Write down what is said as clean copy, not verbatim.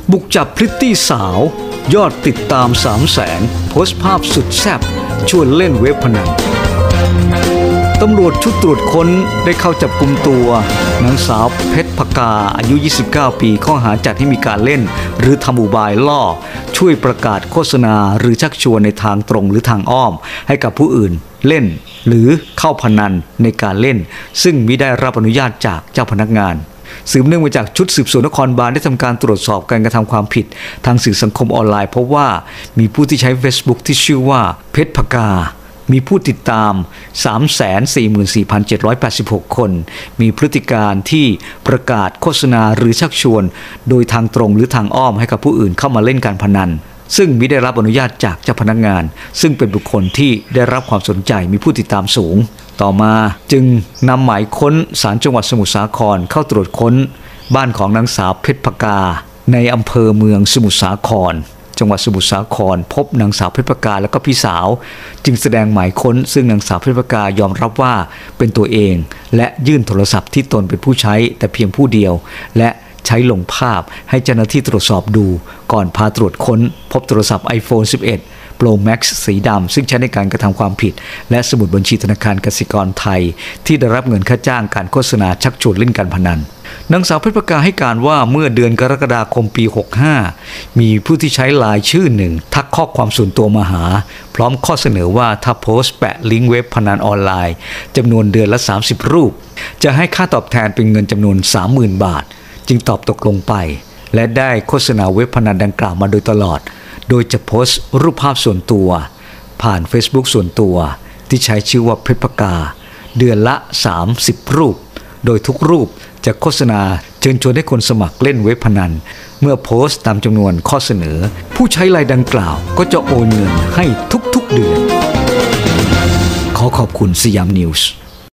บุกจับพริตตี้สาวยอดติดตาม 300,000 โพสต์ภาพสุดแซ่บชวนเล่นเว็บพนันตำรวจชุดตรวจค้นได้เข้าจับกุมตัวนางสาวเพชรพกาอายุ29 ปีข้อหาจัดให้มีการเล่นหรือทำอุบายล่อช่วยประกาศโฆษณาหรือชักชวนในทางตรงหรือทางอ้อมให้กับผู้อื่นเล่นหรือเข้าพนันในการเล่นซึ่งมิได้รับอนุญาตจากเจ้าพนักงานสืบเนื่องมาจากชุดสืบสวนนครบาลได้ทำการตรวจสอบการกระทำความผิดทางสื่อสังคมออนไลน์พบว่ามีผู้ที่ใช้ Facebook ที่ชื่อว่าเพชรพกามีผู้ติดตาม 344,786 คนมีพฤติการที่ประกาศโฆษณาหรือชักชวนโดยทางตรงหรือทางอ้อมให้กับผู้อื่นเข้ามาเล่นการพนันซึ่งมิได้รับอนุญาตจากเจ้าพนักงานซึ่งเป็นบุคคลที่ได้รับความสนใจมีผู้ติดตามสูงต่อมาจึงนำหมายค้นศาลจังหวัดสมุทรสาครเข้าตรวจค้นบ้านของนางสาวเพชรพกาในอำเภอเมืองสมุทรสาครจังหวัดสมุทรสาครพบนางสาวเพชรพกาและก็พี่สาวจึงแสดงหมายค้นซึ่งนางสาวเพชรพกายอมรับว่าเป็นตัวเองและยื่นโทรศัพท์ที่ตนเป็นผู้ใช้แต่เพียงผู้เดียวและใช้ลงภาพให้เจ้าหน้าที่ตรวจสอบดูก่อนพาตรวจค้นพบโทรศัพท์ iPhone 11 Pro Max สีดำซึ่งใช้ในการกระทำความผิดและสมุดบัญชีธนาคารกสิกรไทยที่ได้รับเงินค่าจ้างการโฆษณาชักชวนเล่นการพนันนางสาวเพชรพกาให้การว่าเมื่อเดือนกรกฎาคมปี 65มีผู้ที่ใช้ไลน์ชื่อหนึ่งทักข้อความส่วนตัวมาหาพร้อมข้อเสนอว่าถ้าโพสต์แปะลิงก์เว็บพนันออนไลน์จำนวนเดือนละ30รูปจะให้ค่าตอบแทนเป็นเงินจำนวน 30,000 บาทจึงตอบตกลงไปและได้โฆษณาเว็บพนันดังกล่าวมาโดยตลอดโดยจะโพสต์รูปภาพส่วนตัวผ่าน Facebook ส่วนตัวที่ใช้ชื่อว่าเพชรพกาเดือนละ30รูปโดยทุกรูปจะโฆษณาเชิญชวนให้คนสมัครเล่นเว็บพนันเมื่อโพสต์ตามจำนวนข้อเสนอผู้ใช้รายดังกล่าวก็จะโอนเงินให้ทุกๆเดือนขอขอบคุณสยามนิวส์